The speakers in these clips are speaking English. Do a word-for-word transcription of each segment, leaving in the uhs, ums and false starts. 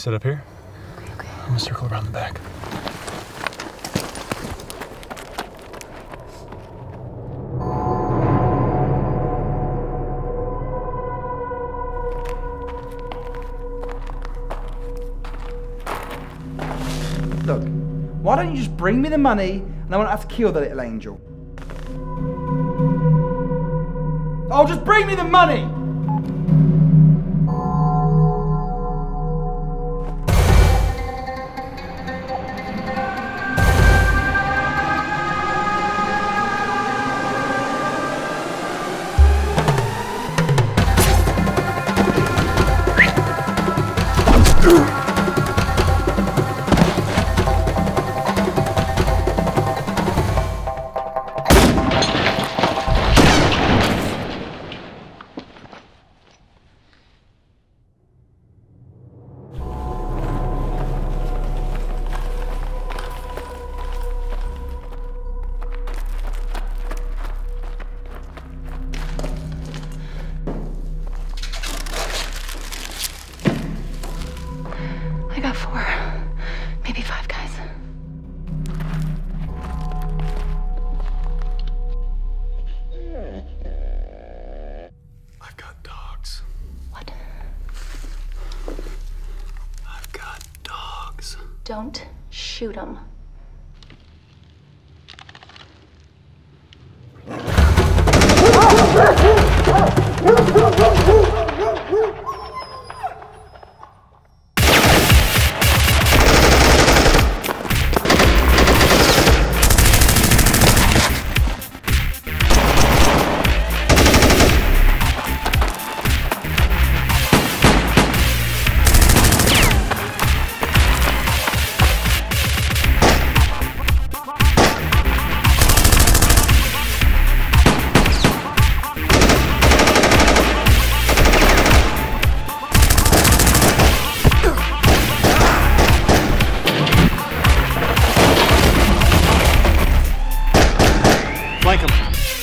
Sit up here. Okay, okay. I'm gonna circle around the back. Look, why don't you just bring me the money and I won't have to kill the little angel? Oh, just bring me the money! I got four, maybe five guys. I've got dogs. What? I've got dogs. Don't shoot them. Flank him.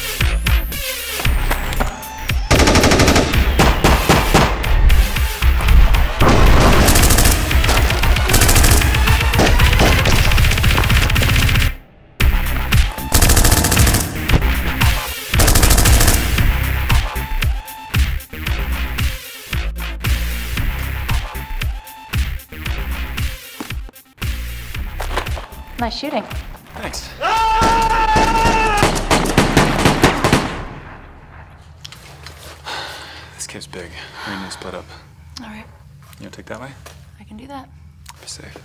Nice shooting. Thanks. This cave's big. We need to split up. All right, You wanna take that way? I can do that. Be safe.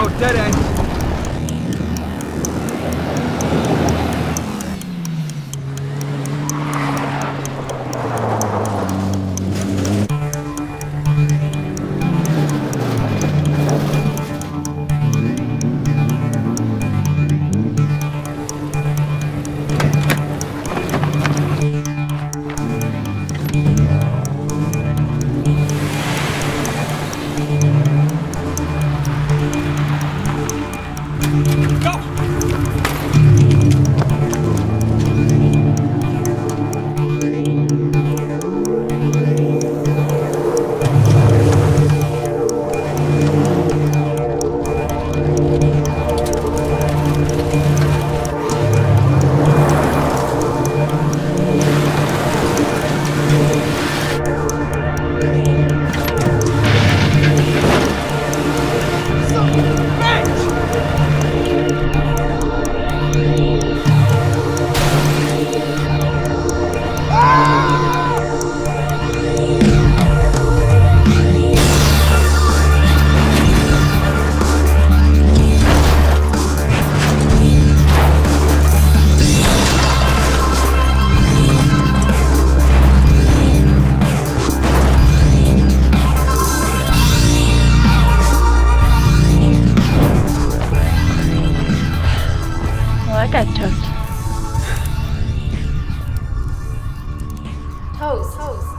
Oh, dead end. That guy's toast. Toast. Toast.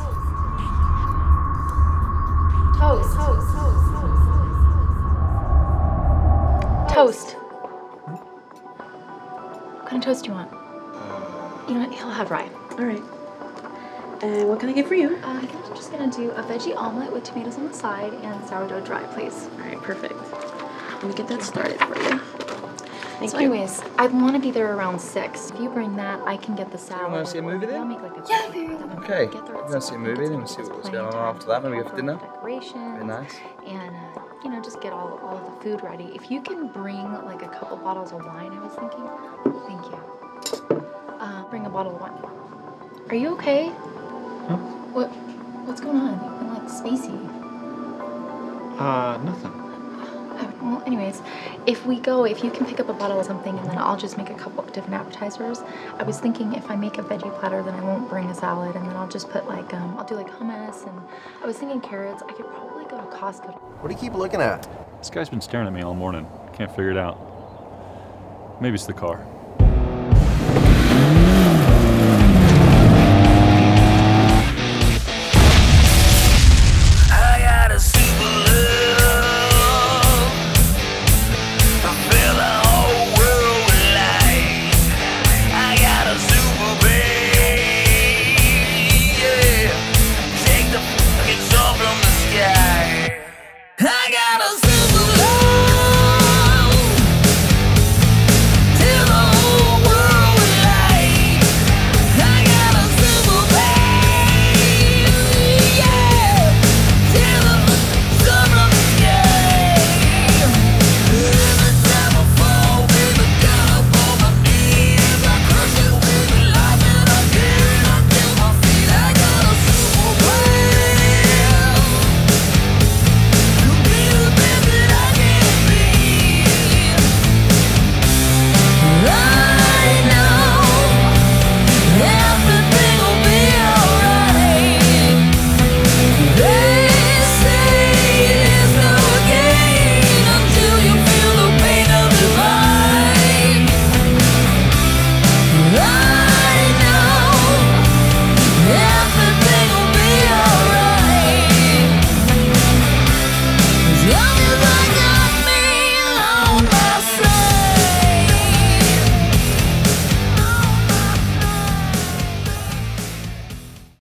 Toast. Toast. Toast. Toast. What kind of toast do you want? You know what? He'll have rye. All right. And what can I get for you? Uh, I think I'm just gonna do a veggie omelet with tomatoes on the side and sourdough dry, please. All right, perfect. Let me get that started for you. Thank so you. anyways, I want to be there around six. If you bring that, I can get the salad. You want to see a movie then? I'll make like a Yeah, very well. Okay, Get there we're at going to six, see a get movie, some then we'll see people's what's playing going on time, after that. Maybe have decorate dinner. Decorations. Very nice. And, uh, you know, just get all, all of the food ready. If you can bring like a couple bottles of wine, I was thinking. Thank you. Uh, bring a bottle of wine. Are you okay? Huh? What? What's going on? You've been like spacey. Uh, nothing. Oh, well, anyways, if we go, if you can pick up a bottle of something and then I'll just make a couple of different appetizers. I was thinking if I make a veggie platter, then I won't bring a salad and then I'll just put like, um, I'll do like hummus and I was thinking carrots. I could probably go to Costco. What do you keep looking at? This guy's been staring at me all morning. Can't figure it out. Maybe it's the car.